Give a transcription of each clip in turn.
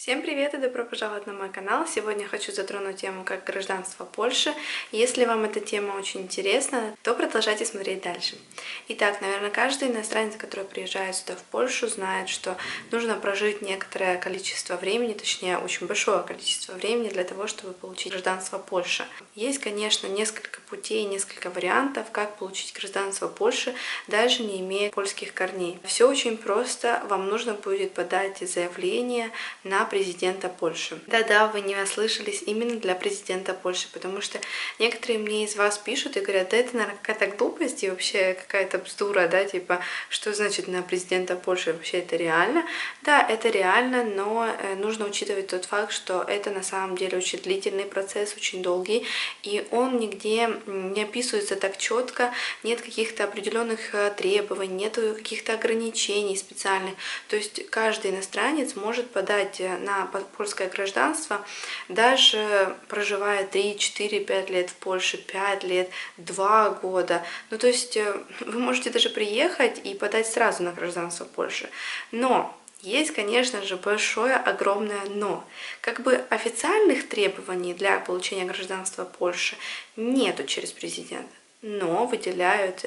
Всем привет и добро пожаловать на мой канал. Сегодня хочу затронуть тему как гражданство Польши. Если вам эта тема очень интересна, то продолжайте смотреть дальше. Итак, наверное, каждый иностранец, который приезжает сюда в Польшу, знает, что нужно прожить некоторое количество времени, точнее, очень большое количество времени для того, чтобы получить гражданство Польши. Есть, конечно, несколько путей, несколько вариантов, как получить гражданство Польши, даже не имея польских корней. Все очень просто. Вам нужно будет подать заявление на президента Польши. Да-да, вы не ослышались, именно для президента Польши, потому что некоторые мне из вас пишут и говорят, да это, наверное, какая-то глупость и вообще какая-то бздура, да, типа, что значит на президента Польши, вообще это реально? Да, это реально, но нужно учитывать тот факт, что это на самом деле очень длительный процесс, очень долгий, и он нигде не описывается так четко, нет каких-то определенных требований, нет каких-то ограничений специальных, то есть каждый иностранец может подать на польское гражданство, даже проживая 3, 4, 5 лет в Польше, 5 лет, 2 года. Ну, то есть вы можете даже приехать и подать сразу на гражданство Польши. Но есть, конечно же, большое, огромное но. Как бы официальных требований для получения гражданства Польши нету через президента. Но выделяют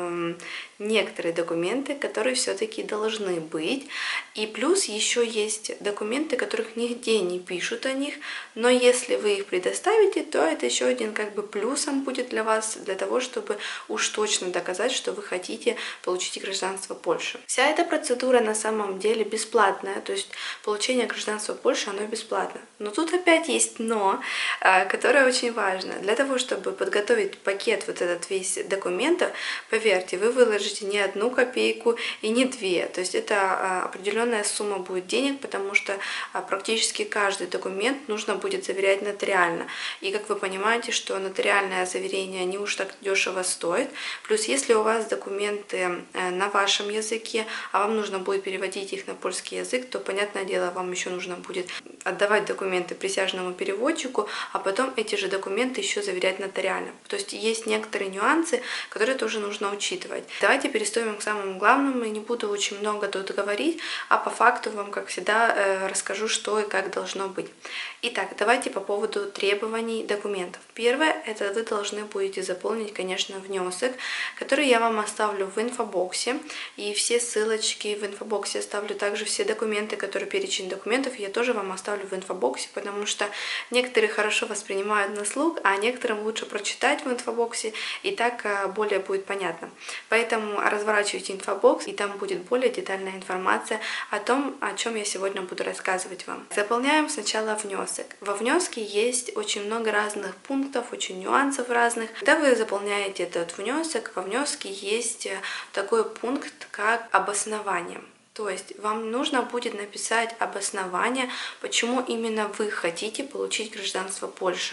некоторые документы, которые все-таки должны быть. И плюс еще есть документы, которых нигде не пишут о них, но если вы их предоставите, то это еще один как бы плюсом будет для вас, для того, чтобы уж точно доказать, что вы хотите получить гражданство Польши. Вся эта процедура на самом деле бесплатная, то есть получение гражданства Польши, оно бесплатно. Но тут опять есть но, которое очень важно. Для того, чтобы подготовить пакет вот этот весь документов, поверьте, вы выложите не 1 копейку и не 2. То есть это определенная сумма будет денег, потому что практически каждый документ нужно будет заверять нотариально. И как вы понимаете, что нотариальное заверение не уж так дешево стоит. Плюс если у вас документы на вашем языке, а вам нужно будет переводить их на польский язык, то, понятное дело, вам еще нужно будет отдавать документы присяжному переводчику, а потом эти же документы еще заверять нотариально. То есть есть некоторые нюансы, которые тоже нужно учитывать. Давайте переступим к самому главному. Я не буду очень много тут говорить, а по факту вам, как всегда, расскажу, что и как должно быть. Итак, давайте по поводу требований документов. Первое, это вы должны будете заполнить, конечно, внесок, который я вам оставлю в инфобоксе. И все ссылочки в инфобоксе оставлю, также все документы, которые перечень документов, я тоже вам оставлю в инфобоксе, потому что некоторые хорошо воспринимают на слух, а некоторым лучше прочитать в инфобоксе, и так более будет понятно. Поэтому разворачивайте инфобокс, и там будет более детальная информация о том, о чем я сегодня буду рассказывать вам. Заполняем сначала внесок. Во внеске есть очень много разных пунктов, очень нюансов разных. Когда вы заполняете этот внесок, во внеске есть такой пункт, как обоснование. То есть вам нужно будет написать обоснование, почему именно вы хотите получить гражданство Польши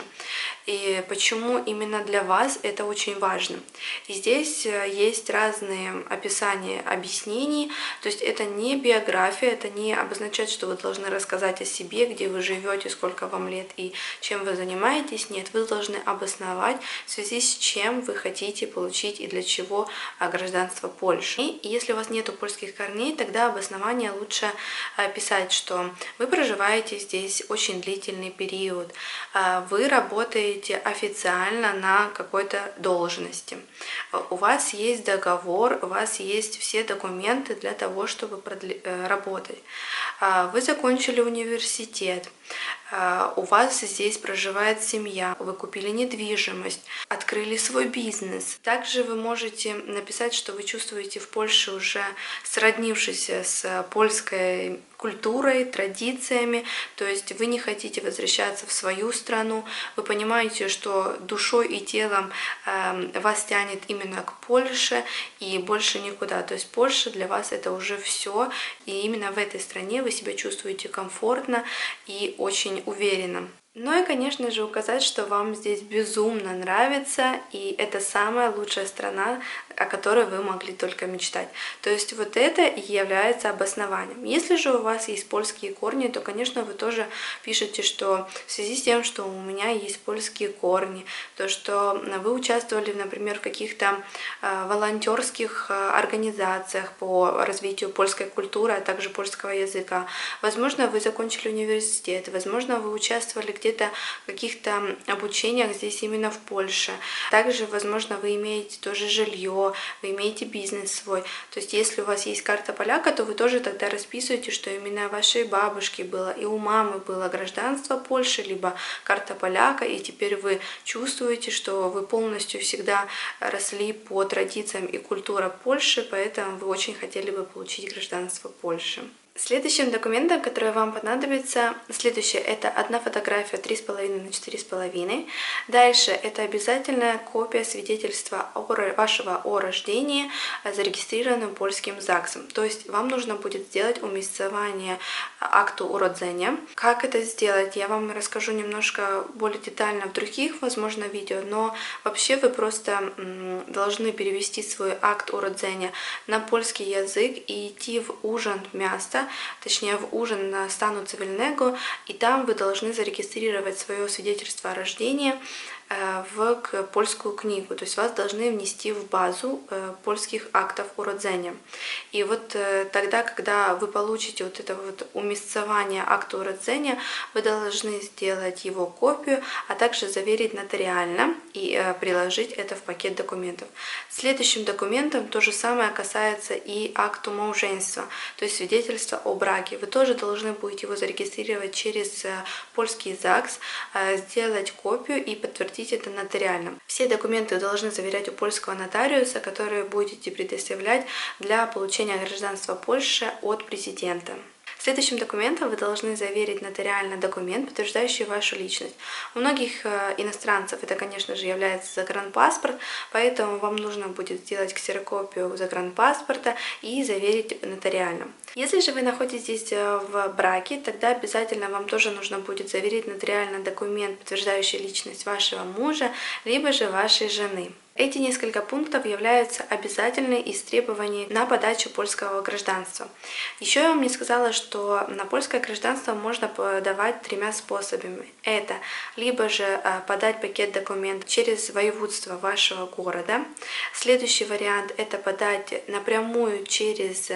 и почему именно для вас это очень важно. И здесь есть разные описания объяснений, то есть это не биография, это не обозначает, что вы должны рассказать о себе, где вы живете, сколько вам лет и чем вы занимаетесь. Нет, вы должны обосновать, в связи с чем вы хотите получить и для чего гражданство Польши. И если у вас нету польских корней, тогда обоснование лучше писать, что вы проживаете здесь очень длительный период, вы работаете официально на какой-то должности, у вас есть договор, у вас есть все документы для того, чтобы работать, вы закончили университет, у вас здесь проживает семья, вы купили недвижимость, открыли свой бизнес. Также вы можете написать, что вы чувствуете в Польше уже сроднившись с польской культурой, традициями, то есть вы не хотите возвращаться в свою страну, вы понимаете, что душой и телом вас тянет именно к Польше и больше никуда, то есть Польша для вас это уже все, и именно в этой стране вы себя чувствуете комфортно и очень уверенно. Ну и, конечно же, указать, что вам здесь безумно нравится, и это самая лучшая страна, о которой вы могли только мечтать. То есть вот это и является обоснованием. Если же у вас есть польские корни, то, конечно, вы тоже пишете, что в связи с тем, что у меня есть польские корни, то, что вы участвовали, например, в каких-то волонтерских организациях по развитию польской культуры, а также польского языка. Возможно, вы закончили университет, возможно, вы участвовали где-то в каких-то обучениях здесь именно в Польше. Также, возможно, вы имеете тоже жилье, вы имеете бизнес свой. То есть, если у вас есть карта поляка, то вы тоже тогда расписываете, что именно у вашей бабушки было и у мамы было гражданство Польши, либо карта поляка, и теперь вы чувствуете, что вы полностью всегда росли по традициям и культуре Польши, поэтому вы очень хотели бы получить гражданство Польши. Следующим документом, который вам понадобится, следующее, это одна фотография 3,5 на 4,5. Дальше это обязательная копия свидетельства вашего о рождении, зарегистрированным польским ЗАГСом. То есть вам нужно будет сделать умисцование акту уроdzenia. Как это сделать, я вам расскажу немножко более детально в других, возможно, видео, но вообще вы просто должны перевести свой акт уроdzenia на польский язык и идти в Urząd Miasta, точнее в ужин на стану цивильного, и там вы должны зарегистрировать свое свидетельство о рождении в польскую книгу, то есть вас должны внести в базу польских актов уроdzenia. И вот тогда, когда вы получите вот это вот умисцование акта уроdzenia, вы должны сделать его копию, а также заверить нотариально и приложить это в пакет документов. Следующим документом то же самое касается и акту małżeństwa, то есть свидетельство о браке. Вы тоже должны будете его зарегистрировать через польский ЗАГС, сделать копию и подтвердить это нотариально. Все документы должны заверять у польского нотариуса, которые будете предоставлять для получения гражданства Польши от президента. Следующим документом вы должны заверить нотариально документ, подтверждающий вашу личность. У многих иностранцев это, конечно же, является загранпаспорт, поэтому вам нужно будет сделать ксерокопию загранпаспорта и заверить нотариально. Если же вы находитесь здесь в браке, тогда обязательно вам тоже нужно будет заверить нотариально документ, подтверждающий личность вашего мужа, либо же вашей жены. Эти несколько пунктов являются обязательными из требований на подачу польского гражданства. Еще я вам не сказала, что на польское гражданство можно подавать тремя способами. Это либо же подать пакет документов через воеводство вашего города. Следующий вариант – это подать напрямую через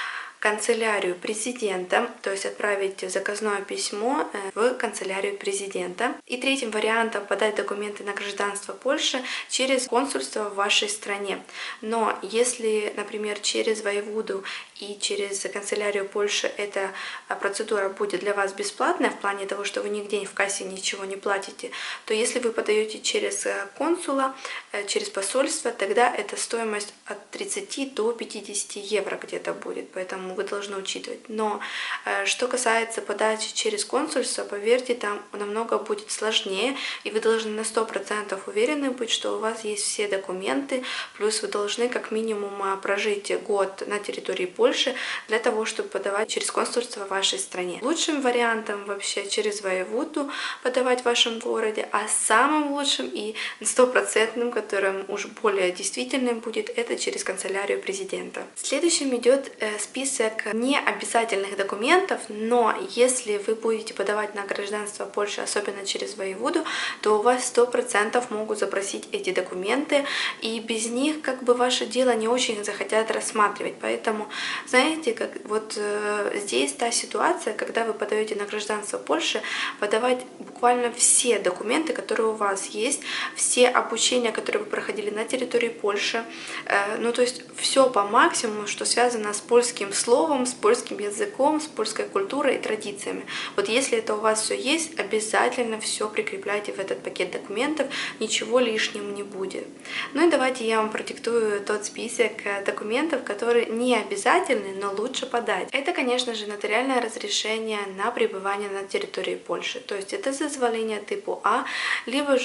канцелярию президента, то есть отправить заказное письмо в канцелярию президента. И третьим вариантом подать документы на гражданство Польши через консульство в вашей стране. Но если, например, через воеводу и через канцелярию Польши эта процедура будет для вас бесплатная, в плане того, что вы нигде в кассе ничего не платите, то если вы подаете через консула, через посольство, тогда эта стоимость от 30 до 50 евро где-то будет, поэтому вы должны учитывать. Но что касается подачи через консульство, поверьте, там намного будет сложнее, и вы должны на 100% уверены быть, что у вас есть все документы, плюс вы должны как минимум прожить год на территории Польши для того, чтобы подавать через консульство в вашей стране. Лучшим вариантом вообще через воеводу подавать в вашем городе, а самым лучшим и 100%, которым уж более действительным будет, это через канцелярию президента. Следующим идет список необязательных документов, но если вы будете подавать на гражданство Польши, особенно через воеводу, то у вас 100% могут запросить эти документы, и без них как бы ваше дело не очень захотят рассматривать. Поэтому, знаете, как вот здесь та ситуация, когда вы подаете на гражданство Польши, подавать буквально все документы, которые у вас есть, все обучения, которые вы проходили на территории Польши, ну то есть все по максимуму, что связано с польским словом, с польским языком, с польской культурой и традициями. Вот если это у вас все есть, обязательно все прикрепляйте в этот пакет документов, ничего лишним не будет. Ну и давайте я вам продиктую тот список документов, которые не обязательны, но лучше подать. Это, конечно же, нотариальное разрешение на пребывание на территории Польши. То есть это дозволение типу А, либо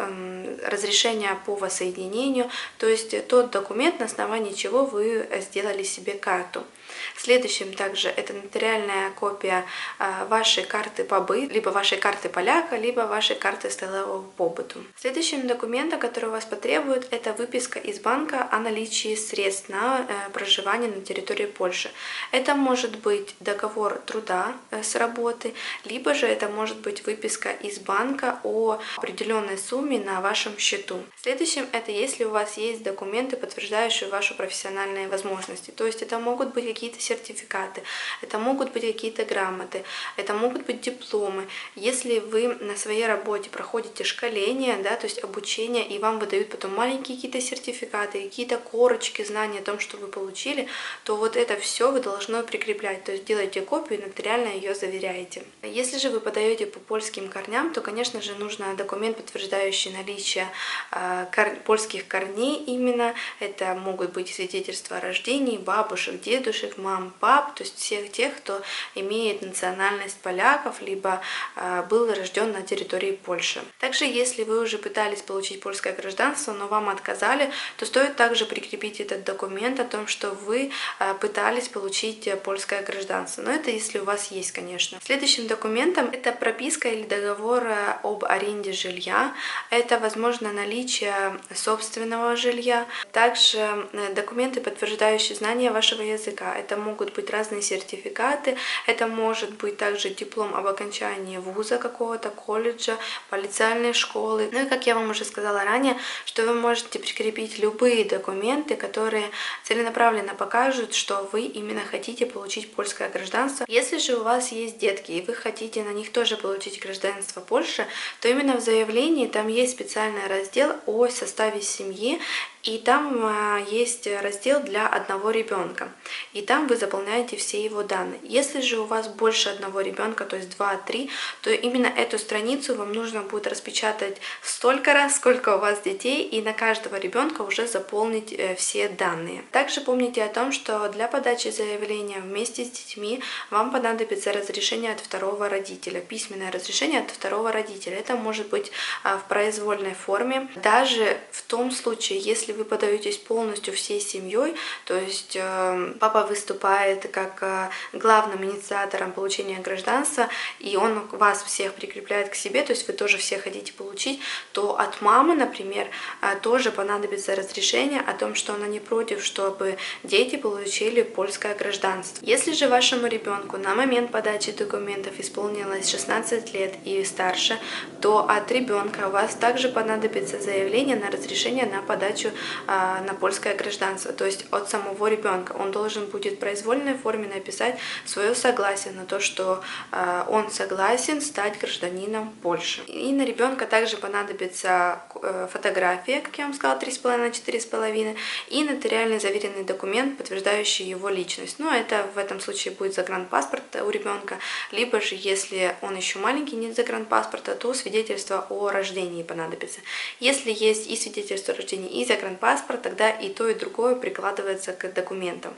же разрешение по воссоединению, то есть тот документ, на основании чего вы сделали себе карту. Следующим также это нотариальная копия вашей карты побыт, либо вашей карты поляка, либо вашей карты сталого побыту. Следующим документом, который у вас потребует, это выписка из банка о наличии средств на проживание на территории Польши. Это может быть договор труда с работы, либо же это может быть выписка из банка о определенной сумме на вашем счету. Следующим это если у вас есть документы, подтверждающие ваши профессиональные возможности. То есть это могут быть какие-то сертификаты, это могут быть какие-то грамоты, это могут быть дипломы. Если вы на своей работе проходите школение, да, то есть обучение, и вам выдают потом маленькие какие-то сертификаты, какие-то корочки знаний о том, что вы получили, то вот это все вы должны прикреплять. То есть делаете копию и нотариально ее заверяете. Если же вы подаете по польским корням, то, конечно же, нужно документ, подтверждающий наличие польских корней именно. Это могут быть свидетельства о рождении бабушек, дедушек, мам, пап, то есть всех тех, кто имеет национальность поляков, либо был рожден на территории Польши. Также, если вы уже пытались получить польское гражданство, но вам отказали, то стоит также прикрепить этот документ о том, что вы пытались получить польское гражданство. Но это если у вас есть, конечно. Следующим документом это прописка или договор об аренде жилья. Это, возможно, наличие собственного жилья. Также документы, подтверждающие знание вашего языка. Это могут быть разные сертификаты, это может быть также диплом об окончании вуза какого-то, колледжа, полициальной школы. Ну и как я вам уже сказала ранее, что вы можете прикрепить любые документы, которые целенаправленно покажут, что вы именно хотите получить польское гражданство. Если же у вас есть детки и вы хотите на них тоже получить гражданство Польши, то именно в заявлении там есть специальный раздел о составе семьи, и там есть раздел для одного ребенка, и там вы заполняете все его данные. Если же у вас больше одного ребенка, то есть 2-3, то именно эту страницу вам нужно будет распечатать столько раз, сколько у вас детей, и на каждого ребенка уже заполнить все данные. Также помните о том, что для подачи заявления вместе с детьми вам понадобится разрешение от второго родителя, письменное разрешение от второго родителя. Это может быть в произвольной форме. Даже в том случае, если вы подаетесь полностью всей семьей, то есть папа выступает как главным инициатором получения гражданства, и он вас всех прикрепляет к себе, то есть вы тоже все хотите получить, то от мамы, например, тоже понадобится разрешение о том, что она не против, чтобы дети получили польское гражданство. Если же вашему ребенку на момент подачи документов исполнилось 16 лет и старше, то от ребенка у вас также понадобится заявление на разрешение на подачу на польское гражданство, то есть от самого ребенка. Он должен будет в произвольной форме написать свое согласие на то, что он согласен стать гражданином Польши. И на ребенка также понадобится фотография, как я вам сказала, 3,5 на 4,5, и нотариально заверенный документ, подтверждающий его личность. Но это в этом случае будет загранпаспорт у ребенка, либо же, если он еще маленький, нет загранпаспорта, то свидетельство о рождении понадобится. Если есть и свидетельство о рождении, и загранпаспорт, тогда и то, и другое прикладывается к документам.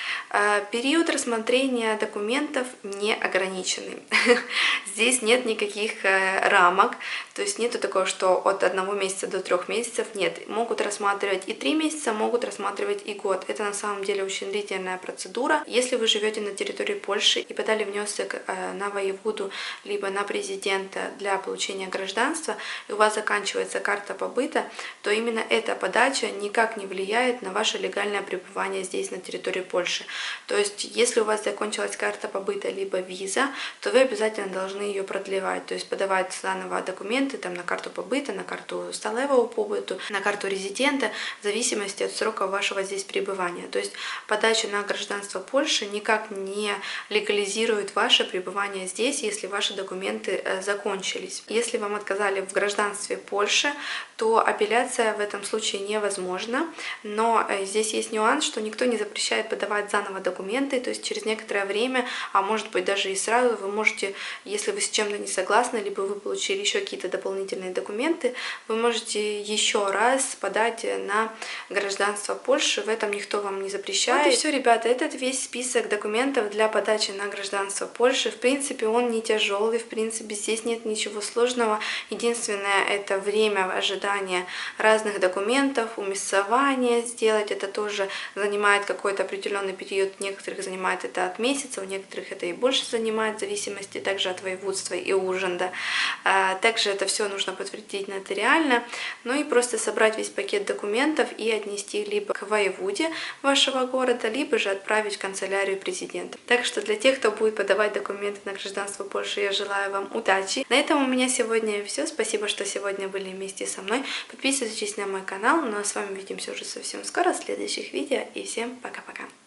Период рассмотрения документов не ограниченный. Здесь нет никаких рамок, то есть нету такого, что от 1 месяца до 3 месяцев. Нет, могут рассматривать и 3 месяца, могут рассматривать и год. Это на самом деле очень длительная процедура. Если вы живете на территории Польши и подали внесок на воеводу либо на президента для получения гражданства, и у вас заканчивается карта побыта, то именно эта подача никак не влияет на ваше легальное пребывание здесь на территории Польши. То есть, если у вас закончилась карта побыта либо виза, то вы обязательно должны ее продлевать, то есть подавать заново документы там, на карту побыта, на карту сталого побыту, на карту резидента, в зависимости от срока вашего здесь пребывания. То есть подача на гражданство Польши никак не легализирует ваше пребывание здесь, если ваши документы закончились. Если вам отказали в гражданстве Польши, то апелляция в этом случае невозможна, но здесь есть нюанс, что никто не запрещает подавать заново документы, то есть через некоторое время, а может быть даже и сразу, вы можете, если вы с чем-то не согласны, либо вы получили еще какие-то дополнительные документы, вы можете еще раз подать на гражданство Польши, в этом никто вам не запрещает. Вот и все, ребята, этот весь список документов для подачи на гражданство Польши. В принципе, он не тяжелый, в принципе, здесь нет ничего сложного. Единственное, это время ожидания разных документов, уместование сделать, это тоже занимает какой-то определенный период, у некоторых занимает это от месяца, у некоторых это и больше занимает, в зависимости также от воеводства и ужинда. Также это все нужно подтвердить нотариально, ну и просто собрать весь пакет документов и отнести либо к воеводе вашего города, либо же отправить в канцелярию президента. Так что для тех, кто будет подавать документы на гражданство Польши, я желаю вам удачи. На этом у меня сегодня все. Спасибо, что сегодня были вместе со мной. Подписывайтесь на мой канал, ну а с вами увидимся уже совсем скоро в следующих видео, и всем пока-пока.